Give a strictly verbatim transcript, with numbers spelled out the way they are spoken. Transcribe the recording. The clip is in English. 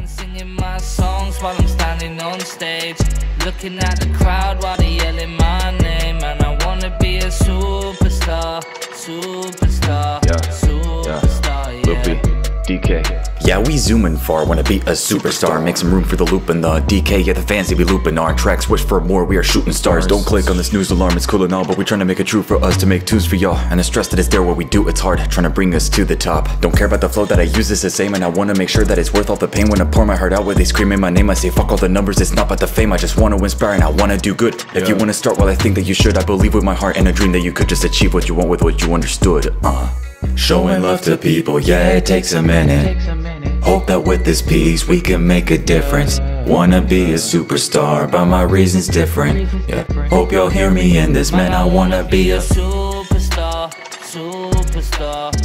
fans singing my songs while I'm standing on stage, looking at the crowd while they yelling my name. And I wanna be a superstar, superstar, yeah. superstar, yeah. Loopy, D K. Yeah, we zooming far, wanna be a superstar. Make some room for the loop and the D K, yeah, the fans, they be looping our tracks. Wish for more, we are shooting stars. Don't click on this news alarm, it's cool and all, but we trying to make it true for us to make tunes for y'all. And the stress that is there what we do, it's hard, trying to bring us to the top. Don't care about the flow that I use, it's the same, and I wanna make sure that it's worth all the pain. When I pour my heart out where they screaming my name, I say fuck all the numbers, it's not about the fame. I just wanna inspire and I wanna do good. If yeah. you wanna start, well, I think that you should. I believe with my heart and a dream that you could just achieve what you want with what you understood. uh Showing love to people, yeah, it takes a minute. Hope that with this piece we can make a difference. Wanna be a superstar, but my reason's different. Yeah, hope y'all hear me in this, man. I wanna be a superstar, superstar.